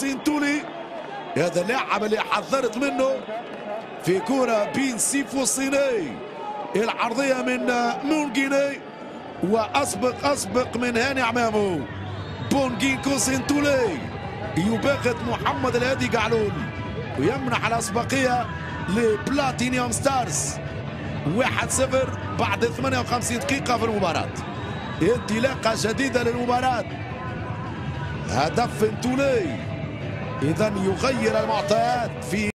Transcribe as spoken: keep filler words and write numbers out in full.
سنتولي، هذا اللاعب اللي حذرت منه في كرة بين سيف والصيني، العرضية من مونجيني وأسبق أسبق من هاني عمامو. بونجينكو سنتولي يباغت محمد الهادي قعلول ويمنح الأسبقية لبلاتينيوم ستارز. واحد صفر بعد ثمانية وخمسين دقيقة في المباراة. انطلاقة جديدة للمباراة، هدف فنتولي إذا يغير المعطيات في